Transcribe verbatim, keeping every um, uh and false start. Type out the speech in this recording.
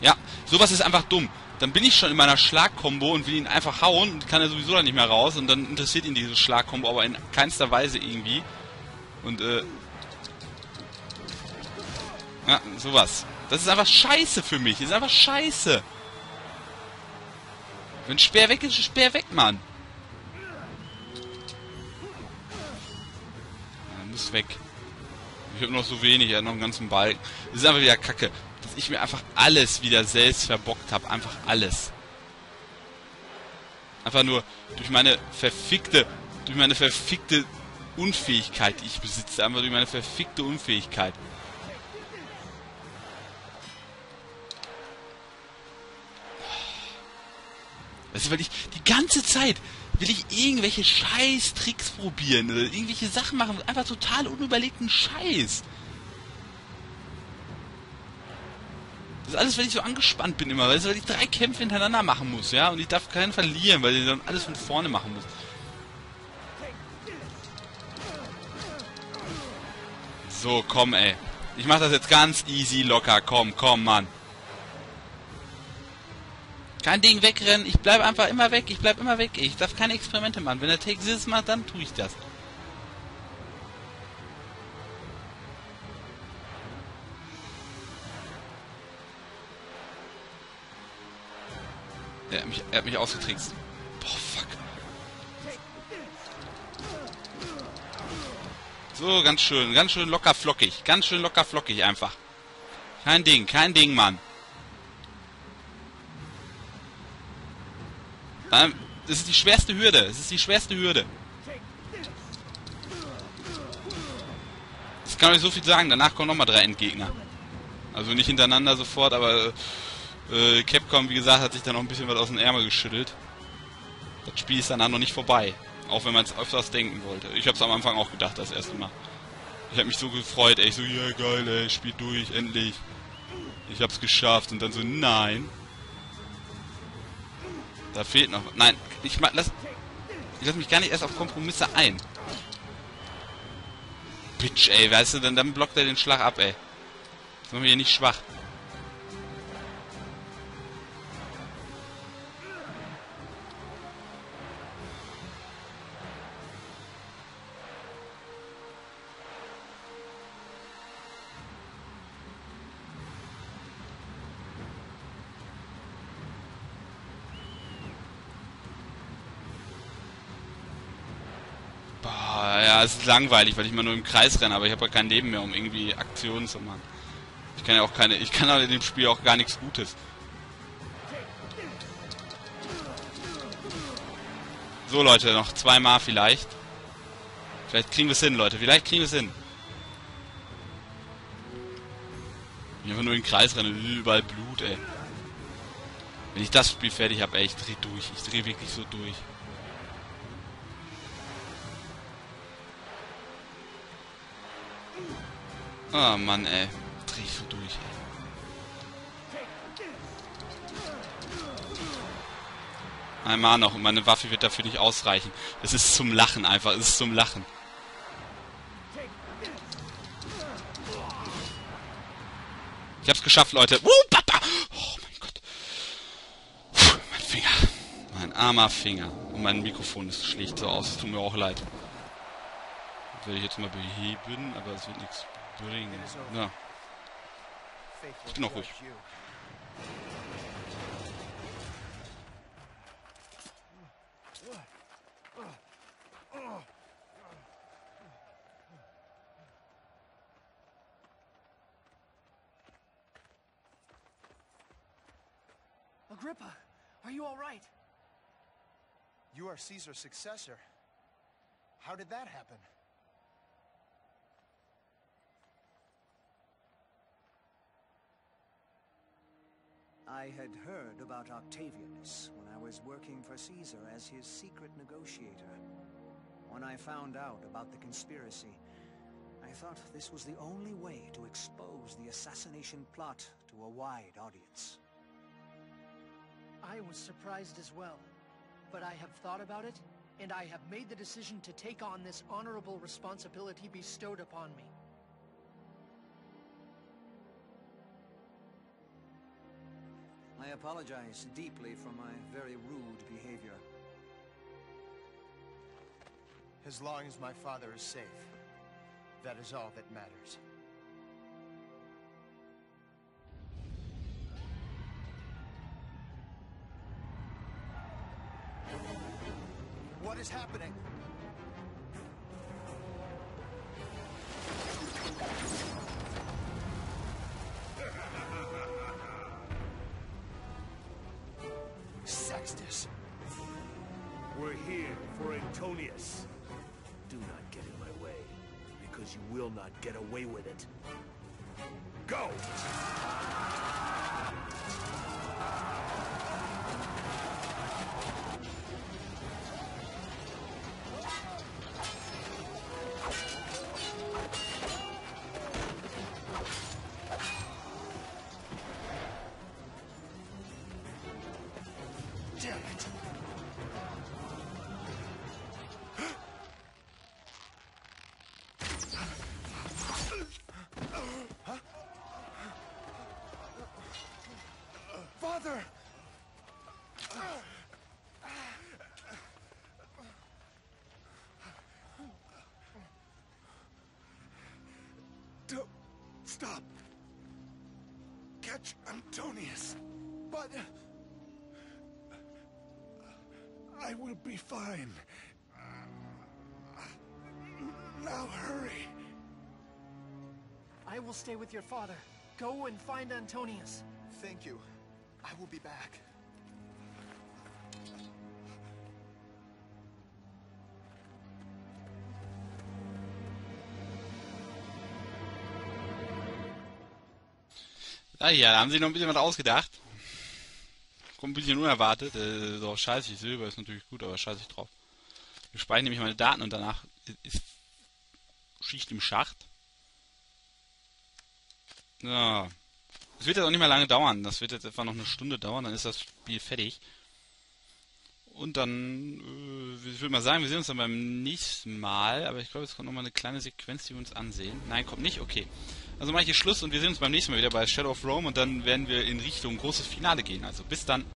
Ja, sowas ist einfach dumm. Dann bin ich schon in meiner Schlagkombo und will ihn einfach hauen und kann er sowieso dann nicht mehr raus und dann interessiert ihn diese Schlagkombo aber in keinster Weise irgendwie. Und, äh... ja, sowas. Das ist einfach scheiße für mich. Das ist einfach scheiße. Wenn Speer weg ist, ist Speer weg, Mann. Ja, muss weg. Ich habe noch so wenig, er hat noch einen ganzen Balken. Das ist einfach wieder Kacke. Dass ich mir einfach alles wieder selbst verbockt habe. Einfach alles. Einfach nur durch meine verfickte, durch meine verfickte Unfähigkeit, die ich besitze. Einfach durch meine verfickte Unfähigkeit. Weißt du, weil ich die ganze Zeit will ich irgendwelche Scheiß-Tricks probieren oder irgendwelche Sachen machen, einfach total unüberlegten Scheiß. Das ist alles, weil ich so angespannt bin immer, weißt du, weil ich drei Kämpfe hintereinander machen muss, ja, und ich darf keinen verlieren, weil ich dann alles von vorne machen muss. So, komm, ey. Ich mach das jetzt ganz easy, locker, komm, komm, Mann. Kein Ding wegrennen, ich bleib einfach immer weg, ich bleib immer weg, ich darf keine Experimente machen. Wenn er Take This macht, dann tue ich das. Er hat mich, er hat mich ausgetrickst. Boah, fuck. So, ganz schön, ganz schön locker flockig, ganz schön locker flockig einfach. Kein Ding, kein Ding, Mann. Das ist die schwerste Hürde. Das ist die schwerste Hürde. Das kann ich so viel sagen. Danach kommen nochmal drei Endgegner. Also nicht hintereinander sofort, aber äh, Capcom, wie gesagt, hat sich da noch ein bisschen was aus dem Ärmel geschüttelt. Das Spiel ist danach noch nicht vorbei. Auch wenn man es öfters denken wollte. Ich habe es am Anfang auch gedacht, das erste Mal. Ich habe mich so gefreut, ey. Ich so, ja geil, ey. Spiel durch, endlich. Ich hab's geschafft. Und dann so, nein. Da fehlt noch... Nein, ich lass, ich lass mich gar nicht erst auf Kompromisse ein. Bitch, ey, weißt du, dann, dann blockt er den Schlag ab, ey. Das macht mich ja nicht schwach. Ja, es ist langweilig, weil ich immer nur im Kreis renne, aber ich habe ja kein Leben mehr, um irgendwie Aktionen zu machen. Ich kann ja auch keine, ich kann halt in dem Spiel auch gar nichts Gutes. So, Leute, noch zweimal vielleicht. Vielleicht kriegen wir es hin, Leute, vielleicht kriegen wir es hin. Ich einfach nur in den Kreis renne, überall Blut, ey. Wenn ich das Spiel fertig habe, ey, ich dreh durch, ich dreh wirklich so durch. Oh Mann, ey. Dreh ich so durch, ey. Einmal noch und meine Waffe wird dafür nicht ausreichen. Es ist zum Lachen einfach, es ist zum Lachen. Ich hab's geschafft, Leute. Uh, Papa! Oh mein Gott. Puh, mein Finger. Mein armer Finger. Und mein Mikrofon, das schlägt so aus. Es tut mir auch leid. Das werde ich jetzt mal beheben, aber es wird nichts bringen. Ja. Ich bin auch ruhig. Agrippa, are you all right? You are Caesar's successor. How did that happen? I had heard about Octavianus when I was working for Caesar as his secret negotiator. When I found out about the conspiracy, I thought this was the only way to expose the assassination plot to a wide audience. I was surprised as well, but I have thought about it, and I have made the decision to take on this honorable responsibility bestowed upon me. I apologize deeply for my very rude behavior. As long as my father is safe, that is all that matters. What is happening? Sextus. We're here for Antonius. Do not get in my way, because you will not get away with it. Go! Damn it! Father! Don't stop. Catch Antonius. But... I will be fine. Now hurry. I will stay with your father. Go and find Antonius. Thank you. I will be back. Ah ja, da haben sie noch ein bisschen was ausgedacht. Kommt ein bisschen unerwartet. Äh, so, scheiße, Silber ist natürlich gut, aber scheiße ich drauf. Wir speichern nämlich meine Daten und danach ist Schicht im Schacht. Ja. Es wird jetzt auch nicht mehr lange dauern. Das wird jetzt etwa noch eine Stunde dauern, dann ist das Spiel fertig. Und dann, äh, ich würde mal sagen, wir sehen uns dann beim nächsten Mal. Aber ich glaube, jetzt kommt noch mal eine kleine Sequenz, die wir uns ansehen. Nein, kommt nicht? Okay. Also mache ich hier Schluss und wir sehen uns beim nächsten Mal wieder bei Shadow of Rome und dann werden wir in Richtung großes Finale gehen. Also bis dann.